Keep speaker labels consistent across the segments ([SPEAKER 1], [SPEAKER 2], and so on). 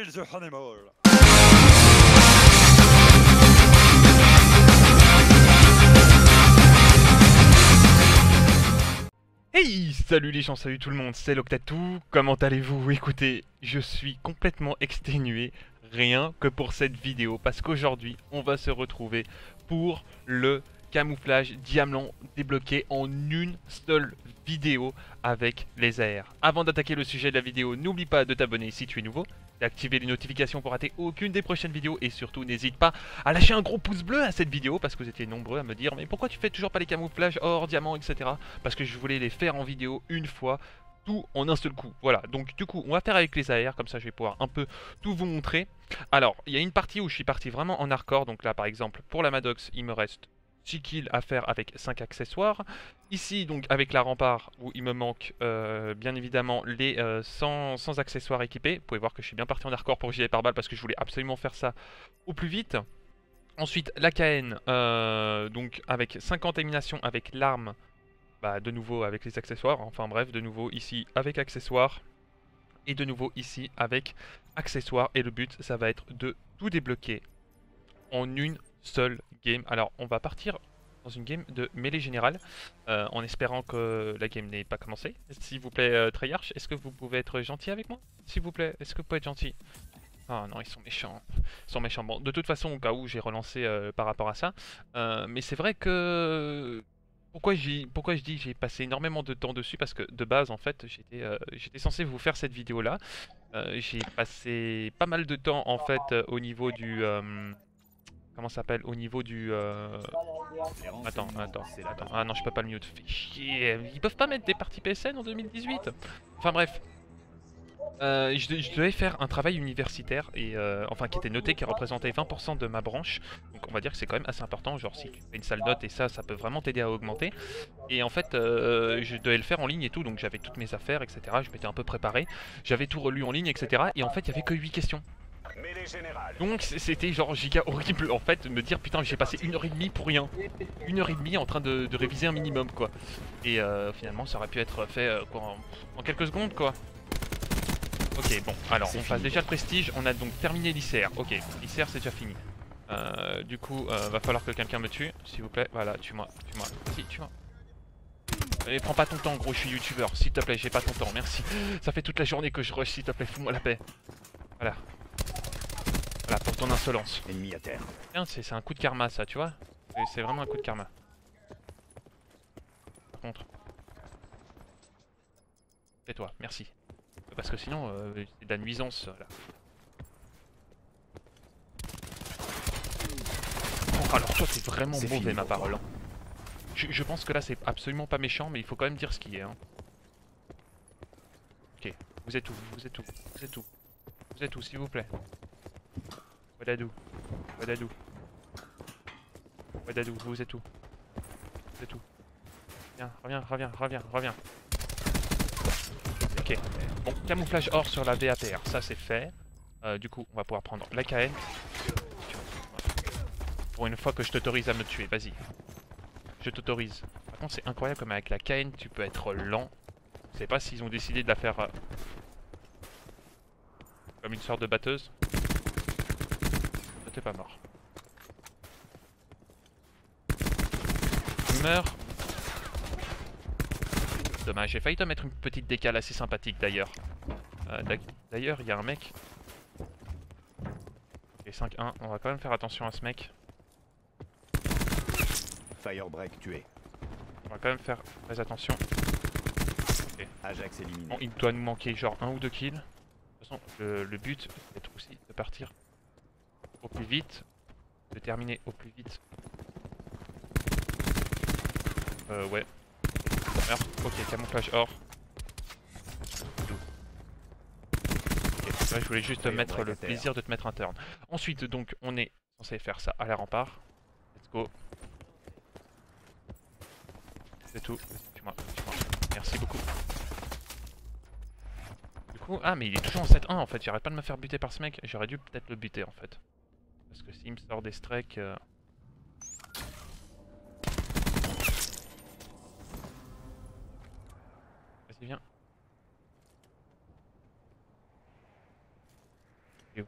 [SPEAKER 1] kill the animal.
[SPEAKER 2] Hey, salut les gens, salut tout le monde, c'est Loctatou, comment allez-vous? Écoutez, je suis complètement exténué, rien que pour cette vidéo, parce qu'aujourd'hui, on va se retrouver pour le camouflage diamant débloqué en une seule vidéo avec les AR. Avant d'attaquer le sujet de la vidéo, n'oublie pas de t'abonner si tu es nouveau, d'activer les notifications pour rater aucune des prochaines vidéos et surtout n'hésite pas à lâcher un gros pouce bleu à cette vidéo parce que vous étiez nombreux à me dire mais pourquoi tu fais toujours pas les camouflages or, diamant, etc. Parce que je voulais les faire en vidéo une fois, tout en un seul coup. Voilà, donc du coup on va faire avec les AR, comme ça je vais pouvoir un peu tout vous montrer. Alors, il y a une partie où je suis parti vraiment en hardcore, donc là par exemple pour la Maddox il me reste 6 kills à faire avec 5 accessoires. Ici, donc, avec la rempart, où il me manque bien évidemment les 100 accessoires équipés. Vous pouvez voir que je suis bien parti en hardcore pour gilet pare-balles parce que je voulais absolument faire ça au plus vite. Ensuite, la KN, donc avec 50 éliminations avec l'arme, bah, de nouveau avec les accessoires. Enfin bref, de nouveau ici avec accessoires. Et de nouveau ici avec accessoires. Et le but, ça va être de tout débloquer en une seule game. Alors on va partir dans une game de mêlée générale en espérant que la game n'ait pas commencé. S'il vous plaît Treyarch, est-ce que vous pouvez être gentil avec moi? S'il vous plaît, est-ce que vous pouvez être gentil? Ah non, ils sont méchants. Ils sont méchants. Bon, de toute façon, au cas où j'ai relancé par rapport à ça. Mais c'est vrai que... Pourquoi je dis j'ai passé énormément de temps dessus? Parce que de base, en fait, j'étais censé vous faire cette vidéo-là. J'ai passé pas mal de temps, en fait, au niveau du... comment ça s'appelle? Au niveau du... Attends. Ah non, je peux pas le mute. Fait chier. Ils peuvent pas mettre des parties PSN en 2018. Enfin bref. Je devais faire un travail universitaire et enfin qui était noté, qui représentait 20% de ma branche. Donc on va dire que c'est quand même assez important. Genre si tu fais une sale note et ça peut vraiment t'aider à augmenter. Et en fait, je devais le faire en ligne et tout. Donc j'avais toutes mes affaires, etc. Je m'étais un peu préparé. J'avais tout relu en ligne, etc. Et en fait, il y avait que 8 questions. Donc c'était genre giga horrible en fait de me dire putain j'ai passé 1h30 pour rien. 1h30 en train de réviser un minimum quoi. Et finalement ça aurait pu être fait quoi, en quelques secondes quoi. Ok bon alors on passe déjà le prestige, on a donc terminé l'ICR. Ok l'ICR c'est déjà fini. Du coup va falloir que quelqu'un me tue s'il vous plaît. Voilà tue-moi. Si tue-moi. Et prends pas ton temps gros, je suis youtubeur s'il te plaît, j'ai pas ton temps, merci. Ça fait toute la journée que je rush, s'il te plaît fous-moi la paix. Voilà. Voilà, pour ton insolence.
[SPEAKER 3] Ennemi à terre.
[SPEAKER 2] Tiens, c'est un coup de karma ça, tu vois. C'est vraiment un coup de karma. Par contre. Tais-toi, merci. Parce que sinon, c'est de la nuisance là. Oh, alors toi, t'es vraiment mauvais ma parole. Hein. Je pense que là, c'est absolument pas méchant, mais il faut quand même dire ce qui est. Hein. Ok, vous êtes où? Vous êtes où? Vous êtes où? Vous êtes où, s'il vous plaît? Wadadou. Wadadou. Wadadou, vous êtes où? Vous êtes où? Reviens. Ok, bon, camouflage or sur la VAPR, ça c'est fait. Du coup, on va pouvoir prendre la KN. Pour une fois que je t'autorise à me tuer, vas-y. Je t'autorise. Par contre, c'est incroyable comme avec la KN, tu peux être lent. Je sais pas s'ils ont décidé de la faire comme une sorte de batteuse. T'es pas mort. Meurs. Dommage, j'ai failli te mettre une petite décale assez sympathique d'ailleurs. D'ailleurs, il y a un mec. Ok, 5-1, on va quand même faire attention à ce mec.
[SPEAKER 3] Firebreak tué.
[SPEAKER 2] On va quand même faire très attention. Okay.
[SPEAKER 3] Ajax éliminé.
[SPEAKER 2] Bon, il doit nous manquer genre 1 ou 2 kills. De toute façon, le but va être aussi de partir au plus vite. De terminer au plus vite. Ouais. Meurs. Ok, camouflage or. Là, je voulais juste te mettre le plaisir de te mettre un turn. Ensuite, donc, on est censé faire ça à la rempart. Let's go. C'est tout. Tue-moi. Merci beaucoup. Du coup, ah, mais il est toujours en 7-1 en fait. J'arrête pas de me faire buter par ce mec. J'aurais dû peut-être le buter en fait. Parce que s'il me sort des strikes. Vas-y, viens. Et où?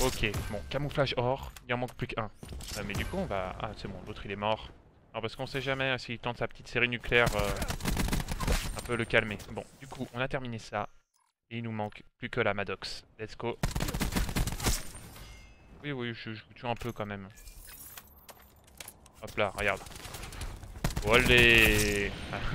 [SPEAKER 2] Ok, bon, camouflage or, il en manque plus qu'un. Mais du coup, on va... Ah, c'est bon, l'autre il est mort. Alors, parce qu'on sait jamais hein, s'il tente sa petite série nucléaire, un peu le calmer. Bon, du coup, on a terminé ça. Et il nous manque plus que la Maddox. Let's go. Oui, oui, je vous tue un peu quand même. Hop là, regarde. Olé.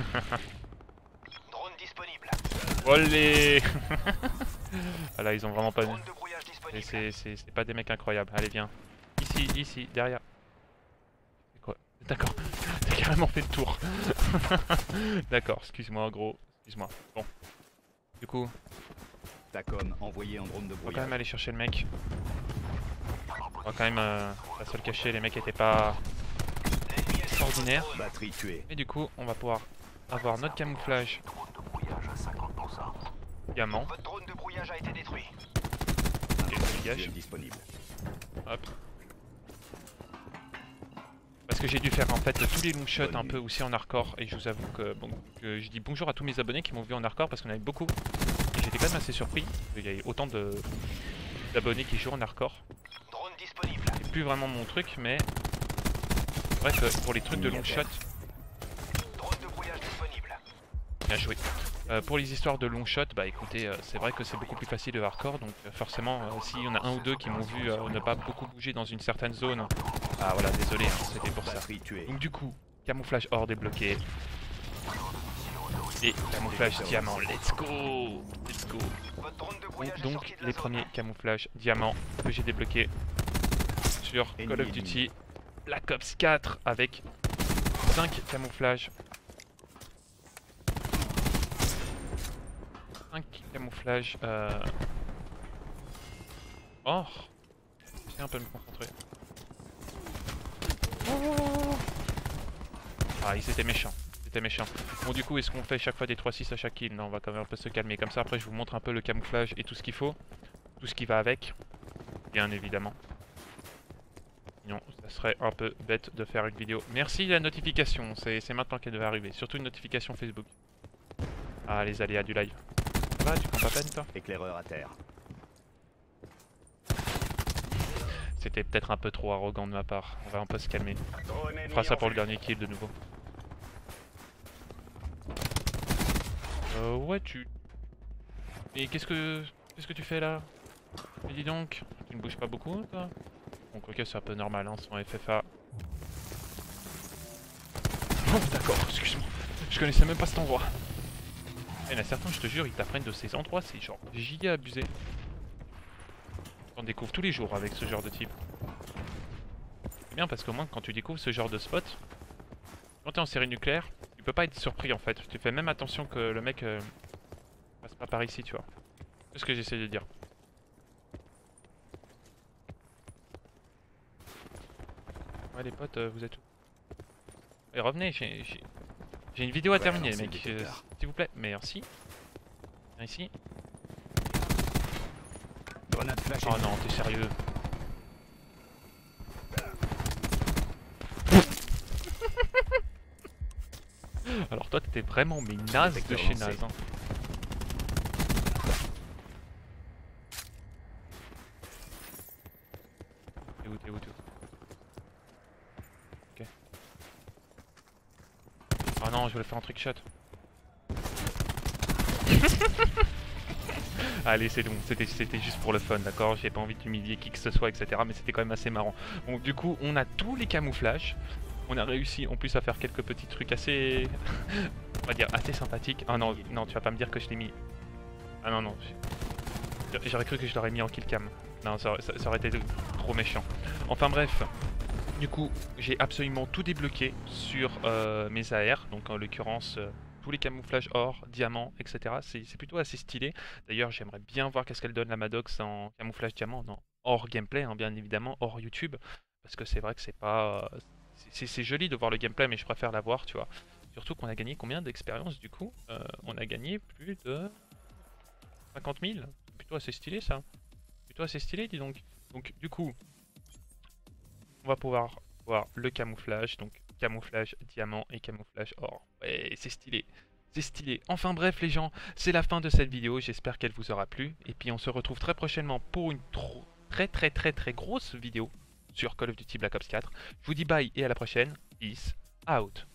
[SPEAKER 3] Drone disponible.
[SPEAKER 2] Olé. Voilà, ils ont vraiment pas...
[SPEAKER 3] Drone de brouillage disponible.
[SPEAKER 2] C'est pas des mecs incroyables. Allez, viens. Ici, ici, derrière. C'est quoi? D'accord. T'as carrément fait le tour. D'accord, excuse-moi, gros. Excuse-moi. Bon. Du coup,
[SPEAKER 3] TACOM envoyé en drone de
[SPEAKER 2] on va quand
[SPEAKER 3] brouillage.
[SPEAKER 2] même aller chercher le mec. On va quand même pas se le cacher, les mecs étaient pas extraordinaires.
[SPEAKER 3] Batterie tuée.
[SPEAKER 2] Et du coup, on va pouvoir avoir notre camouflage diamant.
[SPEAKER 3] Votre drone de brouillage a été détruit.
[SPEAKER 2] Et le dégage.
[SPEAKER 3] Visuel disponible.
[SPEAKER 2] Hop. Parce que j'ai dû faire en fait tous les long shots
[SPEAKER 3] Bonne
[SPEAKER 2] un
[SPEAKER 3] nuit.
[SPEAKER 2] peu aussi en hardcore. Et je vous avoue que, bon, que je dis bonjour à tous mes abonnés qui m'ont vu en hardcore parce qu'on avait beaucoup. Et j'étais quand même assez surpris qu'il y ait autant d'abonnés qui jouent en hardcore.
[SPEAKER 3] Drone disponible.
[SPEAKER 2] C'est plus vraiment mon truc, mais c'est vrai que pour les trucs de long shot,
[SPEAKER 3] Drone de brouillage disponible.
[SPEAKER 2] bien joué. Pour les histoires de long shot, bah écoutez, c'est vrai que c'est beaucoup plus facile le hardcore, donc forcément, s'il y en a un ou deux qui m'ont vu ne pas beaucoup bouger dans une certaine zone, ah voilà, désolé, hein, c'était pour ça.
[SPEAKER 3] Batterie tuée.
[SPEAKER 2] Donc du coup, camouflage or débloqué. Et camouflage diamant, let's go! Let's go!
[SPEAKER 3] Votre drone de brouillage est
[SPEAKER 2] Donc
[SPEAKER 3] sorti de la
[SPEAKER 2] les
[SPEAKER 3] zone.
[SPEAKER 2] premiers camouflages diamants que j'ai débloqués sur
[SPEAKER 3] Ennemi
[SPEAKER 2] Call of
[SPEAKER 3] éliminé.
[SPEAKER 2] Duty Black Ops 4 avec 5 camouflages. 5 camouflages or. J'essaie un peu de me concentrer. Ah, ils étaient méchants. Ils étaient méchants. Bon, du coup, est-ce qu'on fait chaque fois des 3-6 à chaque kill? Non, on va quand même un peu se calmer. Comme ça, après, je vous montre un peu le camouflage et tout ce qu'il faut. Tout ce qui va avec. Bien évidemment. Sinon, ça serait un peu bête de faire une vidéo. Merci la notification. C'est maintenant qu'elle devait arriver. Surtout une notification Facebook. Ah, les aléas du live. Ça va, tu prends pas peine, toi?
[SPEAKER 3] Éclaireur à terre.
[SPEAKER 2] C'était peut-être un peu trop arrogant de ma part. On va un peu se calmer.
[SPEAKER 3] Drone
[SPEAKER 2] On
[SPEAKER 3] ennemi
[SPEAKER 2] fera ça
[SPEAKER 3] en
[SPEAKER 2] pour le
[SPEAKER 3] vue.
[SPEAKER 2] dernier kill de nouveau. Ouais, tu... Mais qu'est-ce que tu fais là? Mais dis donc, tu ne bouges pas beaucoup, toi? Bon, ok, c'est un peu normal, hein, son FFA. Oh, d'accord, excuse-moi. Je connaissais même pas cet endroit. Il y en a certains, je te jure, ils t'apprennent de ces endroits, c'est genre giga abusé. On découvre tous les jours avec ce genre de type. C'est bien parce qu'au moins, quand tu découvres ce genre de spot, quand t'es en série nucléaire, tu peux pas être surpris en fait. Tu fais même attention que le mec passe pas par ici, tu vois. C'est ce que j'essaie de dire. Ouais, les potes, vous êtes où? Et revenez, j'ai une vidéo à
[SPEAKER 3] Ouais,
[SPEAKER 2] terminer,
[SPEAKER 3] lancer le
[SPEAKER 2] mec.
[SPEAKER 3] détecteur.
[SPEAKER 2] S'il vous plaît, merci. Viens ici.
[SPEAKER 3] Grenade flash.
[SPEAKER 2] Oh non, t'es sérieux? Alors toi, t'étais vraiment mais naze de
[SPEAKER 3] Détecteur
[SPEAKER 2] chez
[SPEAKER 3] lancé.
[SPEAKER 2] naze. Hein. T'es où, t'es où, t'es où? Ok. Oh non, je voulais faire un trick shot. Allez, c'est bon, c'était juste pour le fun, d'accord? J'ai pas envie d'humilier qui que ce soit, etc. Mais c'était quand même assez marrant. Donc du coup, on a tous les camouflages. On a réussi en plus à faire quelques petits trucs assez... on va dire assez sympathiques. Ah non, non, tu vas pas me dire que je l'ai mis... Ah non, non. J'aurais cru que je l'aurais mis en kill cam. Non, ça aurait été trop méchant. Enfin bref. Du coup, j'ai absolument tout débloqué sur mes AR. Donc en l'occurrence... tous les camouflages or, diamant, etc. C'est plutôt assez stylé. D'ailleurs, j'aimerais bien voir qu'est-ce qu'elle donne la Maddox en camouflage diamant, non, hors gameplay, hein, bien évidemment, hors YouTube. Parce que c'est vrai que c'est pas... c'est joli de voir le gameplay, mais je préfère la voir, tu vois. Surtout qu'on a gagné combien d'expérience du coup? On a gagné plus de 50 000. C'est plutôt assez stylé ça. Plutôt assez stylé, dis donc. Donc du coup, on va pouvoir voir le camouflage. Donc camouflage diamant et camouflage or. Ouais, c'est stylé. C'est stylé. Enfin bref les gens, c'est la fin de cette vidéo. J'espère qu'elle vous aura plu. Et puis on se retrouve très prochainement pour une très grosse vidéo sur Call of Duty Black Ops 4. Je vous dis bye et à la prochaine. Peace out.